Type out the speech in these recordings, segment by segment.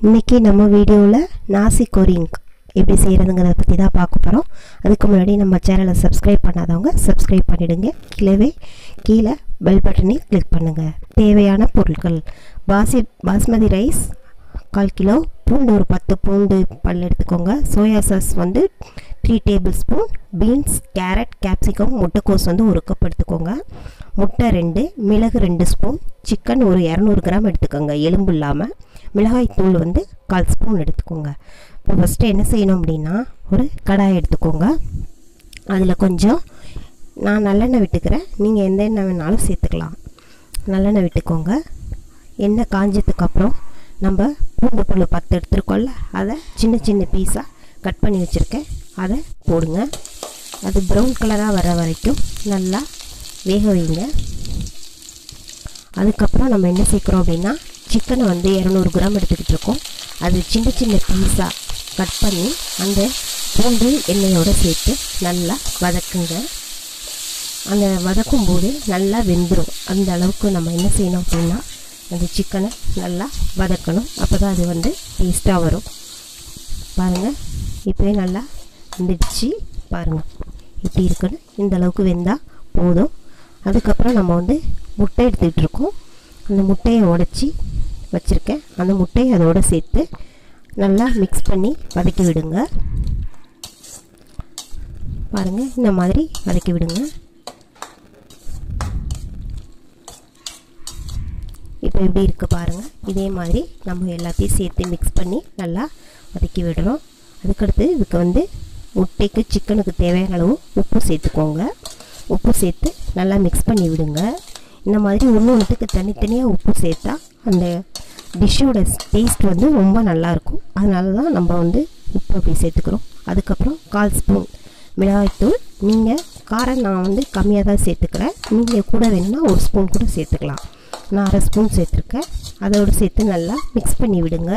இன்றைக்கி நம்ம வீடியோவில் நாசி கோரிங் எப்படி செய்கிறதுங்கிறத பற்றி தான் பார்க்க போகிறோம். அதுக்கு முன்னாடி நம்ம சேனலை சப்ஸ்கிரைப் பண்ணாதவங்க சப்ஸ்கிரைப் பண்ணிவிடுங்க. கீழே பெல் பட்டனை கிளிக் பண்ணுங்கள். தேவையான பொருட்கள்: பாஸ்மதி ரைஸ் 1/4 கிலோ, பூண்டு ஒரு 10 பூண்டு பல் எடுத்துக்கோங்க, soya sauce 3 tablespoon, beans, carrot, capsicum, முட்டைக்கோஸ் 1 கப் எடுத்துக்கோங்க, முட்டை 2, மிளகு 2 ஸ்பூன், சிக்கன் ஒரு 200 கிராம் எடுத்துக்கோங்க எலும்பு இல்லாமல், மிளகாய் தூள் 1/4 ஸ்பூன் எடுத்துக்கோங்க. இப்போ ஃபஸ்ட்டு என்ன செய்யணும் அப்படின்னா, ஒரு கடாய் எடுத்துக்கோங்க. அதில் கொஞ்சம் நான் நல்லெண்ணெய் விட்டுக்கிறேன், நீங்கள் எந்த எண்ணெய் வேணாலும் சேர்த்துக்கலாம். நல்லெண்ணெய் விட்டுக்கோங்க. எண்ணெய் காஞ்சதுக்கப்புறம் நம்ம பூண்டு பல் 10 எடுத்துருக்கோம்ல, அதை சின்ன சின்ன பீஸாக கட் பண்ணி வச்சுருக்கேன், அதை போடுங்க. அது ப்ரௌன் கலராக வர வரைக்கும் நல்லா வேக வைங்க. அதுக்கப்புறம் நம்ம என்ன சேர்க்குறோம் அப்படின்னா, சிக்கனை 200 கிராம் எடுத்துக்கிட்டு இருக்கோம். அது சின்ன சின்ன பீஸாக கட் பண்ணி அந்த பூண்டு எண்ணெயோடு சேர்த்து நல்லா வதக்குங்க. அந்த வதக்கும்போது நல்லா வெந்துடும். அந்த அளவுக்கு நம்ம என்ன செய்யணும் அப்படின்னா, அந்த சிக்கனை நல்லா வதக்கணும். அப்போ தான் அது டேஸ்ட்டாக வரும். பாருங்கள், இப்போயே நல்லா வெந்துடுச்சு. பாருங்கள் இப்படி இருக்குன்னு, இந்த அளவுக்கு வெந்தால் போதும். அதுக்கப்புறம் நம்ம முட்டை எடுத்துக்கிட்டு இருக்கோம். அந்த முட்டையை உடச்சி வச்சுருக்கேன். அந்த முட்டையை அதோடு சேர்த்து நல்லா மிக்ஸ் பண்ணி வதக்கி விடுங்க. பாருங்கள், இந்த மாதிரி வதக்கி விடுங்க. இப்போ எப்படி இருக்குது பாருங்கள். இதே மாதிரி நம்ம எல்லாத்தையும் சேர்த்து மிக்ஸ் பண்ணி நல்லா வதக்கி விடுறோம். அதுக்கடுத்து இதுக்கு முட்டைக்கு சிக்கனுக்கு தேவையான அளவு உப்பு சேர்த்துக்கோங்க. உப்பு சேர்த்து நல்லா மிக்ஸ் பண்ணி விடுங்க. இந்த மாதிரி ஒன்றுக்கு தனித்தனியாக உப்பு சேர்த்தா அந்த டிஷ்ஷோட டேஸ்ட் ரொம்ப நல்லாயிருக்கும். அதனால தான் நம்ம உப்பு அப்படி சேர்த்துக்கிறோம். அதுக்கப்புறம் 1/4 ஸ்பூன் மிளகாய்த்தூள். நீங்கள் காரம் நான் கம்மியாக தான் சேர்த்துக்கிறேன். நீங்கள் கூட வேணும்னா 1 ஸ்பூன் கூட சேர்த்துக்கலாம். நான் 1/2 ஸ்பூன் சேர்த்துருக்கேன். அதோடு சேர்த்து நல்லா மிக்ஸ் பண்ணி விடுங்க.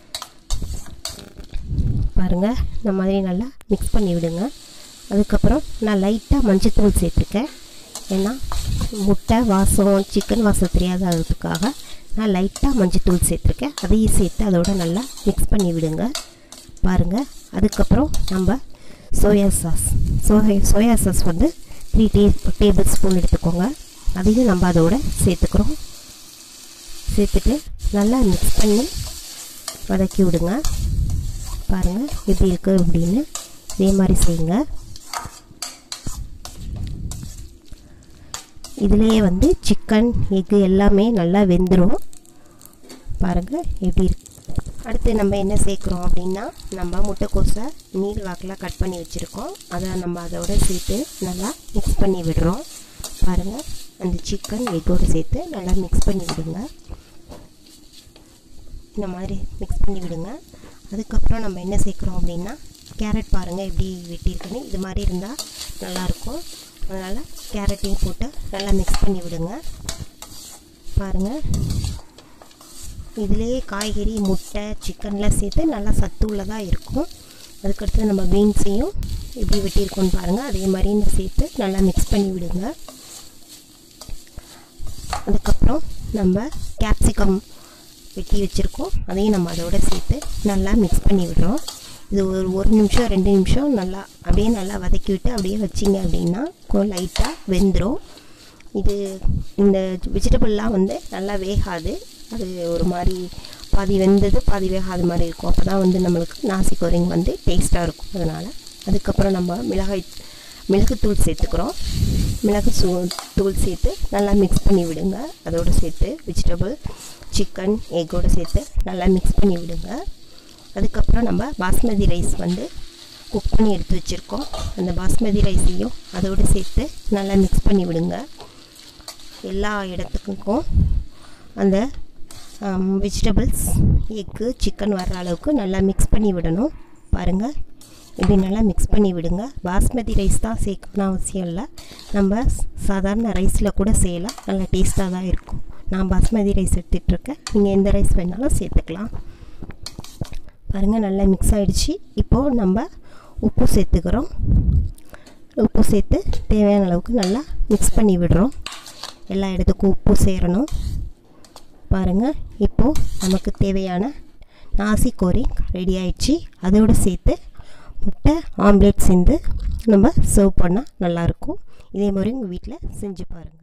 பாருங்கள், இந்த மாதிரி நல்லா மிக்ஸ் பண்ணி விடுங்க. அதுக்கப்புறம் நான் லைட்டாக மஞ்சத்தூள் சேர்த்துருக்கேன். ஏன்னா முட்டை வாசம், சிக்கன் வாசம் தெரியாததுக்காக நான் லைட்டாக மஞ்சத்தூள் சேர்த்துருக்கேன். அதையும் சேர்த்து அதோட நல்லா மிக்ஸ் பண்ணி விடுங்க. பாருங்கள், அதுக்கப்புறம் நம்ம சோயா சாஸ் 3 டேபிள் ஸ்பூன் எடுத்துக்கோங்க. அதையும் நம்ம அதோட சேர்த்துக்கிறோம். சேர்த்துட்டு நல்லா மிக்ஸ் பண்ணி வதக்கி விடுங்க. பாருங்கள் எப்படி இருக்குது அப்படின்னு. இதே மாதிரி செய்யுங்க. இதிலேயே சிக்கன், எக்கு எல்லாமே நல்லா வெந்துடும். பாருங்கள் எப்படி இருக்கு. அடுத்து நம்ம என்ன சேர்க்குறோம் அப்படின்னா, நம்ம முட்டைக்கோஸை நீள் வாக்கில் கட் பண்ணி வச்சுருக்கோம். அதை நம்ம அதோட சேர்த்து நல்லா மிக்ஸ் பண்ணி விடுறோம். பாருங்கள், அந்த சிக்கன் எக்கோடு சேர்த்து நல்லா மிக்ஸ் பண்ணி விடுங்க. இந்த மாதிரி மிக்ஸ் பண்ணி விடுங்க. அதுக்கப்புறம் நம்ம என்ன சேர்க்குறோம் அப்படின்னா, கேரட் பாருங்கள் எப்படி வெட்டியிருக்குன்னு. இது மாதிரி இருந்தால் நல்லாயிருக்கும். அதனால் கேரட்டையும் போட்டு நல்லா மிக்ஸ் பண்ணி விடுங்க. பாருங்கள், இதிலேயே காய்கறி, முட்டை, சிக்கன்லாம் சேர்த்து நல்லா சத்து உள்ளதாக இருக்கும். அதுக்கடுத்து நம்ம பீன்ஸையும் எப்படி வெட்டியிருக்கோன்னு பாருங்கள். அதே மாதிரி சேர்த்து நல்லா மிக்ஸ் பண்ணி விடுங்க. அதுக்கப்புறம் நம்ம கேப்சிகம் வெட்டி வச்சுருக்கோம். அதையும் நம்ம அதோட சேர்த்து நல்லா மிக்ஸ் பண்ணி விடுறோம். இது ஒரு நிமிஷம் 2 நிமிஷம் நல்லா அப்படியே நல்லா வதக்கி விட்டு அப்படியே வச்சிங்க அப்படின்னா லைட்டாக வெந்துடும். இந்த வெஜிடபிள்லாம் நல்லா வேகாது. அது ஒரு மாதிரி பாதி வெந்தது பாதி வேகாத மாதிரி இருக்கும். அப்போ தான் நம்மளுக்கு நாசி கோரிங் டேஸ்ட்டாக இருக்கும். அதனால் அதுக்கப்புறம் நம்ம மிளகுத்தூள் சேர்த்துக்கிறோம். தூள் சேர்த்து நல்லா மிக்ஸ் பண்ணி விடுங்க. அதோடு சேர்த்து வெஜிடபிள், சிக்கன், எக்கோடு சேர்த்து நல்லா மிக்ஸ் பண்ணி விடுங்க. அதுக்கப்புறம் நம்ம பாஸ்மதி ரைஸ் குக் பண்ணி எடுத்து வச்சுருக்கோம். அந்த பாஸ்மதி ரைஸையும் அதோடு சேர்த்து நல்லா மிக்ஸ் பண்ணி விடுங்க. எல்லா இடத்துக்கும் அந்த வெஜிடபிள்ஸ், எக்கு, சிக்கன் வர்ற அளவுக்கு நல்லா மிக்ஸ் பண்ணி விடணும். பாருங்கள், இப்படி நல்லா மிக்ஸ் பண்ணி விடுங்க. பாஸ்மதி ரைஸ் தான் சேர்க்கணும் அவசியம் இல்லை. நம்ம சாதாரண ரைஸில் கூட செய்யலாம். நல்லா டேஸ்ட்டாக தான் இருக்கும். நான் பாஸ்மதி ரைஸ் எடுத்துகிட்ருக்கேன். நீங்கள் எந்த ரைஸ் வேணாலும் சேர்த்துக்கலாம். பாருங்கள், நல்லா மிக்ஸ் ஆகிடுச்சு. இப்போது நம்ம உப்பு சேர்த்துக்கிறோம். உப்பு சேர்த்து தேவையான அளவுக்கு நல்லா மிக்ஸ் பண்ணி விடுறோம். எல்லா இடத்துக்கும் உப்பு சேரணும். பாருங்கள், இப்போது நமக்கு தேவையான நாசி கோரிங் ரெடி ஆயிடுச்சு. அதோடு சேர்த்து முட்டை ஆம்லேட் சேர்ந்து நம்ம சர்வ் பண்ணால் நல்லாயிருக்கும். இதே மாதிரி உங்கள் வீட்டில் செஞ்சு பாருங்கள்.